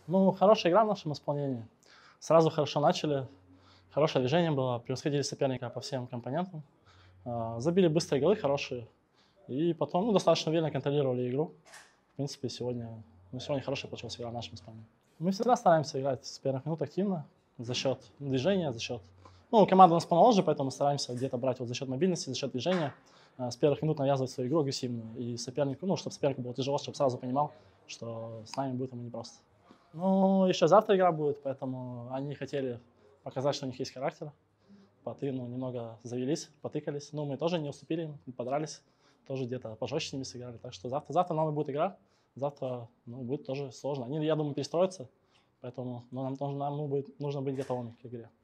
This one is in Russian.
Ну, хорошая игра в нашем исполнении. Сразу хорошо начали, хорошее движение было, превосходили соперника по всем компонентам. Забили быстрые голы, хорошие. И потом достаточно уверенно контролировали игру. В принципе, сегодня хорошая получилась игра в нашем исполнении. Мы всегда стараемся играть с первых минут активно за счет движения, за счет... Ну, команда у нас помоложе, поэтому стараемся где-то брать за счет мобильности, за счет движения. С первых минут навязывать свою игру агрессивную. И сопернику, чтобы сопернику было тяжело, чтобы сразу понимал, что с нами будет ему непросто. Ну, еще завтра игра будет, поэтому они хотели показать, что у них есть характер. Немного завелись, потыкались. Но мы тоже не уступили им, подрались. Тоже где-то пожестче с ними сыграли. Так что завтра новая будет игра. Завтра будет тоже сложно. Они, я думаю, перестроятся. Поэтому нам нужно быть готовыми к игре.